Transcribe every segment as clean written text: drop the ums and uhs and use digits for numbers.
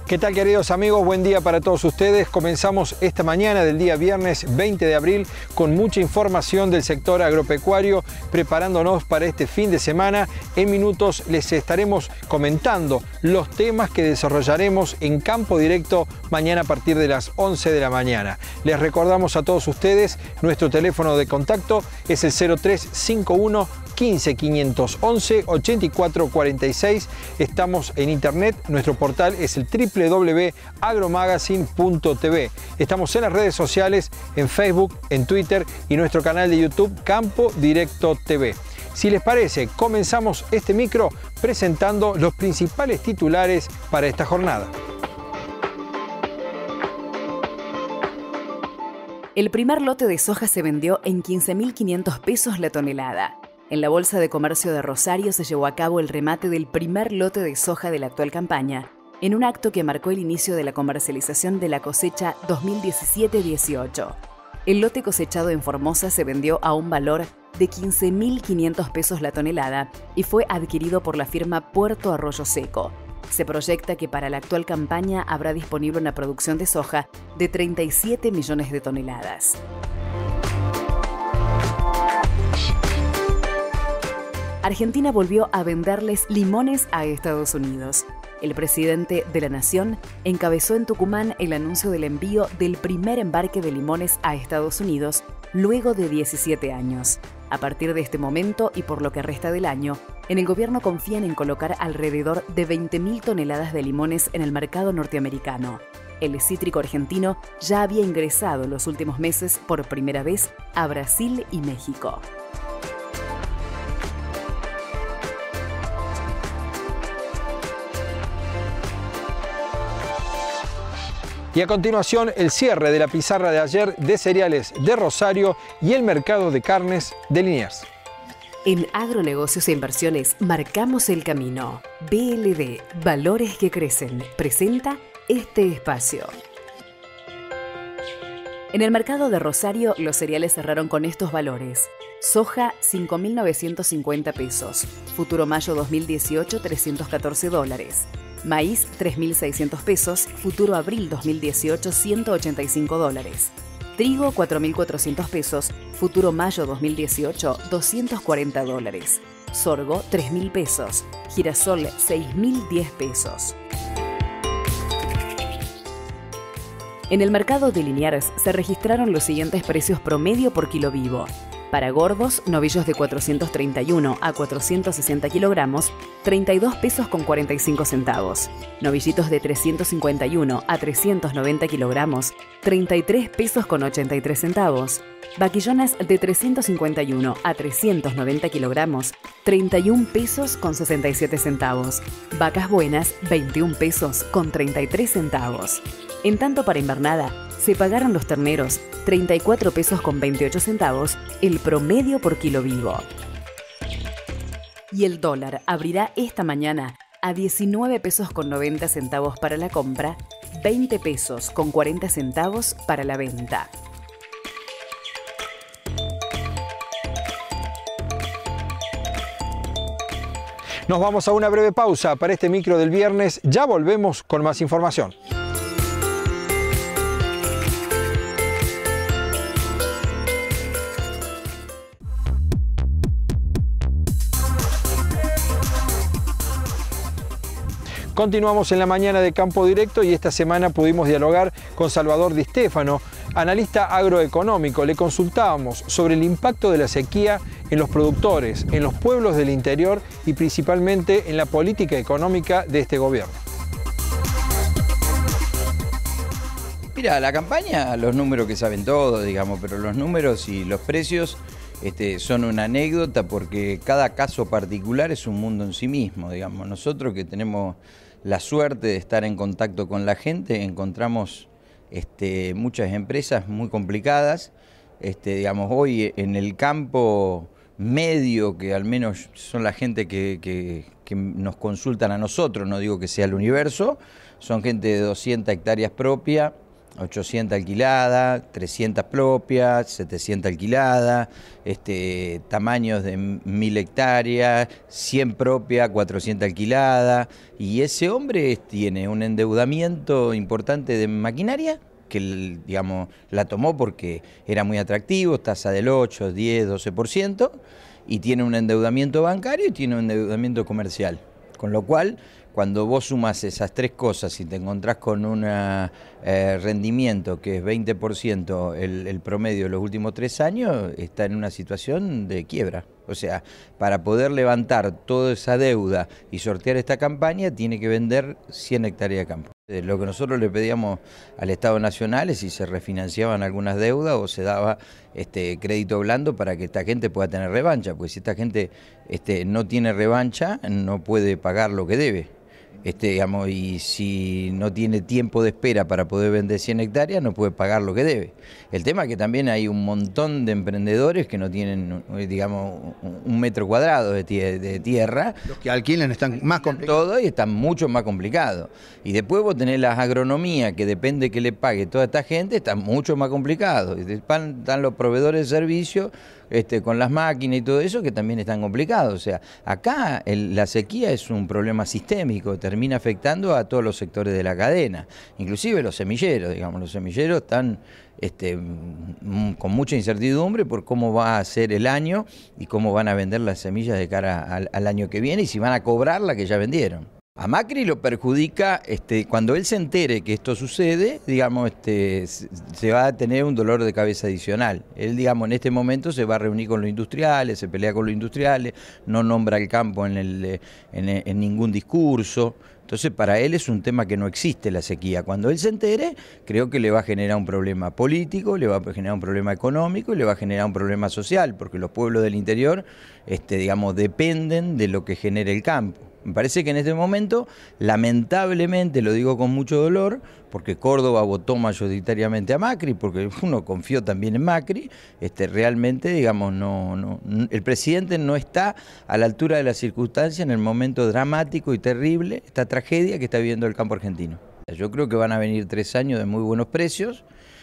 ¿Qué tal, queridos amigos? Buen día para todos ustedes. Comenzamos esta mañana del día viernes 20 de abril con mucha información del sector agropecuario, preparándonos para este fin de semana. En minutos les estaremos comentando los temas que desarrollaremos en Campo Directo mañana a partir de las 11 de la mañana. Les recordamos a todos ustedes, nuestro teléfono de contacto es el 0351 15 511 84 46. Estamos en internet, nuestro portal es el www.agromagazine.tv. Estamos en las redes sociales, en Facebook, en Twitter y nuestro canal de YouTube Campo Directo TV. Si les parece, comenzamos este micro presentando los principales titulares para esta jornada. El primer lote de soja se vendió en 15.500 pesos la tonelada. En la Bolsa de Comercio de Rosario se llevó a cabo el remate del primer lote de soja de la actual campaña, en un acto que marcó el inicio de la comercialización de la cosecha 2017-18. El lote cosechado en Formosa se vendió a un valor de 15.500 pesos la tonelada y fue adquirido por la firma Puerto Arroyo Seco. Se proyecta que para la actual campaña habrá disponible una producción de soja de 37 millones de toneladas. Argentina volvió a venderles limones a Estados Unidos. El presidente de la Nación encabezó en Tucumán el anuncio del envío del primer embarque de limones a Estados Unidos luego de 17 años. A partir de este momento y por lo que resta del año, en el gobierno confían en colocar alrededor de 20.000 toneladas de limones en el mercado norteamericano. El cítrico argentino ya había ingresado en los últimos meses por primera vez a Brasil y México. Y a continuación, el cierre de la pizarra de ayer de cereales de Rosario y el mercado de carnes de Liniers. En Agronegocios e Inversiones marcamos el camino. BLD, Valores que Crecen, presenta este espacio. En el mercado de Rosario, los cereales cerraron con estos valores. Soja, 5.950 pesos. Futuro Mayo 2018, $314. Maíz, 3.600 pesos. Futuro Abril 2018, $185. Trigo, 4.400 pesos. Futuro Mayo 2018, $240. Sorgo, 3.000 pesos. Girasol, 6.010 pesos. En el mercado de Liniers se registraron los siguientes precios promedio por kilo vivo. Para gordos, novillos de 431 a 460 kilogramos, 32 pesos con 45 centavos. Novillitos de 351 a 390 kilogramos, 33 pesos con 83 centavos. Vaquillonas de 351 a 390 kilogramos, 31 pesos con 67 centavos. Vacas buenas, 21 pesos con 33 centavos. En tanto, para invernada, se pagaron los terneros 34 pesos con 28 centavos, el promedio por kilo vivo. Y el dólar abrirá esta mañana a 19 pesos con 90 centavos para la compra, 20 pesos con 40 centavos para la venta. Nos vamos a una breve pausa para este micro del viernes. Ya volvemos con más información. Continuamos en la mañana de Campo Directo y esta semana pudimos dialogar con Salvador Di Stefano, analista agroeconómico. Le consultábamos sobre el impacto de la sequía en los productores, en los pueblos del interior y principalmente en la política económica de este gobierno. Mira, la campaña, los números que saben todos, digamos, pero los números y los precios son una anécdota porque cada caso particular es un mundo en sí mismo, digamos. Nosotros que tenemos la suerte de estar en contacto con la gente, encontramos muchas empresas muy complicadas. Digamos, hoy en el campo medio, que al menos son la gente que nos consultan a nosotros, no digo que sea el universo, son gente de 200 hectáreas propias, 800 alquiladas, 300 propias, 700 alquiladas, tamaños de 1000 hectáreas, 100 propias, 400 alquiladas, y ese hombre tiene un endeudamiento importante de maquinaria, que digamos, la tomó porque era muy atractivo, tasa del 8, 10, 12%, y tiene un endeudamiento bancario y tiene un endeudamiento comercial, con lo cual, cuando vos sumas esas tres cosas y te encontrás con un rendimiento que es 20% el promedio de los últimos 3 años, está en una situación de quiebra. O sea, para poder levantar toda esa deuda y sortear esta campaña, tiene que vender 100 hectáreas de campo. Lo que nosotros le pedíamos al Estado Nacional es si se refinanciaban algunas deudas o se daba crédito blando para que esta gente pueda tener revancha, porque si esta gente no tiene revancha, no puede pagar lo que debe. Digamos, y si no tiene tiempo de espera para poder vender 100 hectáreas, no puede pagar lo que debe. El tema es que también hay un montón de emprendedores que no tienen, digamos, un metro cuadrado de tierra. Los que alquilan están más complicados. Todo y están mucho más complicados. Y después vos tenés las agronomías, que depende que le pague toda esta gente, están mucho más complicados. Están los proveedores de servicios con las máquinas y todo eso, que también están complicados. O sea, acá la sequía es un problema sistémico, termina afectando a todos los sectores de la cadena, inclusive los semilleros, digamos, los semilleros están con mucha incertidumbre por cómo va a ser el año y cómo van a vender las semillas de cara al año que viene y si van a cobrar la que ya vendieron. A Macri lo perjudica, cuando él se entere que esto sucede, digamos, se va a tener un dolor de cabeza adicional. Él, digamos, en este momento se va a reunir con los industriales, se pelea con los industriales, no nombra el campo en ningún discurso. Entonces, para él es un tema que no existe la sequía. Cuando él se entere, creo que le va a generar un problema político, le va a generar un problema económico y le va a generar un problema social, porque los pueblos del interior, digamos, dependen de lo que genere el campo. Me parece que en este momento, lamentablemente, lo digo con mucho dolor, porque Córdoba votó mayoritariamente a Macri, porque uno confió también en Macri, realmente, digamos, el presidente no está a la altura de las circunstancias en el momento dramático y terrible, esta tragedia que está viviendo el campo argentino. Yo creo que van a venir 3 años de muy buenos precios.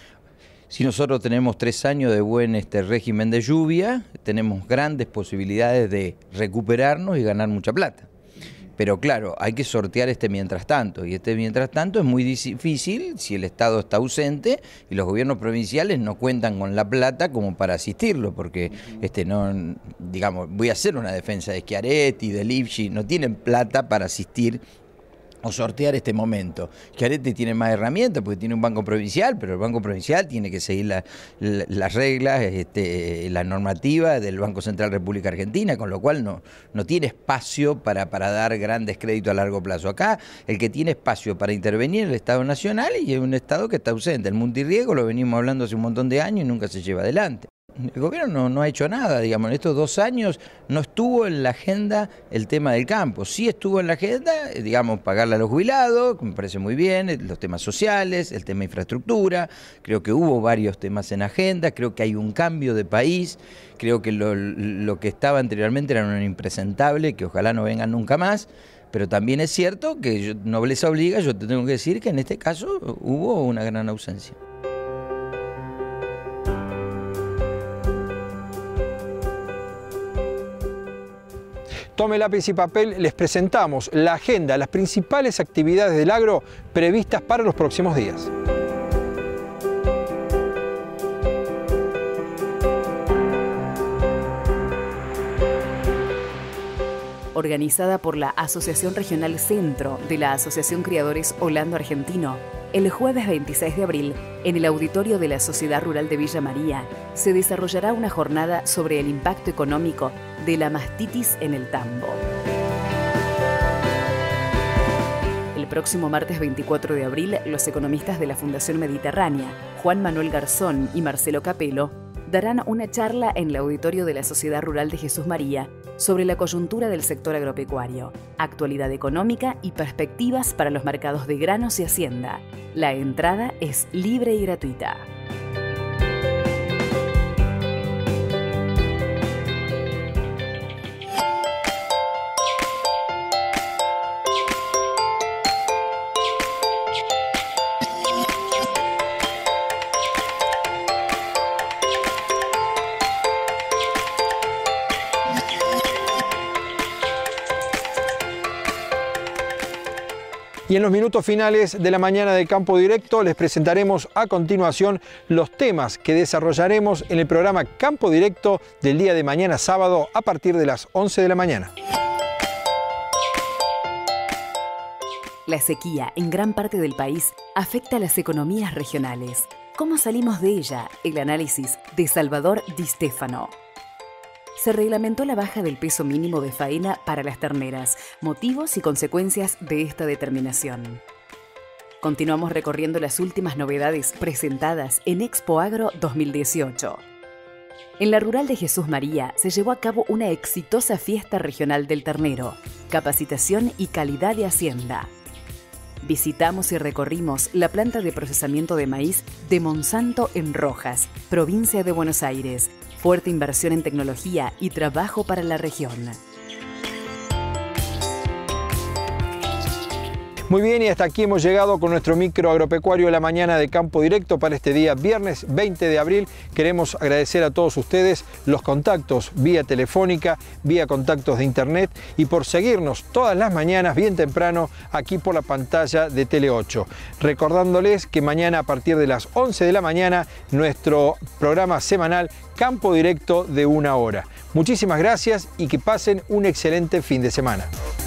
Si nosotros tenemos 3 años de buen régimen de lluvia, tenemos grandes posibilidades de recuperarnos y ganar mucha plata. Pero claro, hay que sortear mientras tanto, y mientras tanto es muy difícil si el Estado está ausente y los gobiernos provinciales no cuentan con la plata como para asistirlo, porque no, digamos, voy a hacer una defensa de Schiaretti, de Lifshitz, no tienen plata para asistir o sortear este momento. Schiaretti tiene más herramientas porque tiene un banco provincial, pero el banco provincial tiene que seguir las reglas, la normativa del Banco Central República Argentina, con lo cual no tiene espacio para dar grandes créditos a largo plazo. Acá el que tiene espacio para intervenir es el Estado Nacional y es un Estado que está ausente. El multirriego lo venimos hablando hace un montón de años y nunca se lleva adelante. El gobierno no ha hecho nada, digamos, en estos 2 años no estuvo en la agenda el tema del campo. Sí estuvo en la agenda, digamos, pagarle a los jubilados, que me parece muy bien, los temas sociales, el tema infraestructura, creo que hubo varios temas en agenda, creo que hay un cambio de país, creo que lo que estaba anteriormente era un impresentable, que ojalá no vengan nunca más, pero también es cierto que nobleza obliga, yo te tengo que decir que en este caso hubo una gran ausencia. Tome lápiz y papel, les presentamos la agenda, las principales actividades del agro previstas para los próximos días. Organizada por la Asociación Regional Centro de la Asociación Criadores Holando Argentino, el jueves 26 de abril, en el auditorio de la Sociedad Rural de Villa María, se desarrollará una jornada sobre el impacto económico de la mastitis en el tambo. El próximo martes 24 de abril, los economistas de la Fundación Mediterránea, Juan Manuel Garzón y Marcelo Capello, darán una charla en el auditorio de la Sociedad Rural de Jesús María sobre la coyuntura del sector agropecuario, actualidad económica y perspectivas para los mercados de granos y hacienda. La entrada es libre y gratuita. Y en los minutos finales de la mañana de Campo Directo les presentaremos a continuación los temas que desarrollaremos en el programa Campo Directo del día de mañana sábado a partir de las 11 de la mañana. La sequía en gran parte del país afecta a las economías regionales. ¿Cómo salimos de ella? El análisis de Salvador Di Stefano. Se reglamentó la baja del peso mínimo de faena para las terneras, motivos y consecuencias de esta determinación. Continuamos recorriendo las últimas novedades presentadas en Expo Agro 2018. En la rural de Jesús María se llevó a cabo una exitosa fiesta regional del ternero, capacitación y calidad de hacienda. Visitamos y recorrimos la planta de procesamiento de maíz de Monsanto en Rojas, provincia de Buenos Aires. Fuerte inversión en tecnología y trabajo para la región. Muy bien, y hasta aquí hemos llegado con nuestro micro agropecuario de la mañana de Campo Directo para este día viernes 20 de abril. Queremos agradecer a todos ustedes los contactos vía telefónica, vía contactos de internet y por seguirnos todas las mañanas bien temprano aquí por la pantalla de Tele 8. Recordándoles que mañana a partir de las 11 de la mañana nuestro programa semanal Campo Directo de 1 hora. Muchísimas gracias y que pasen un excelente fin de semana.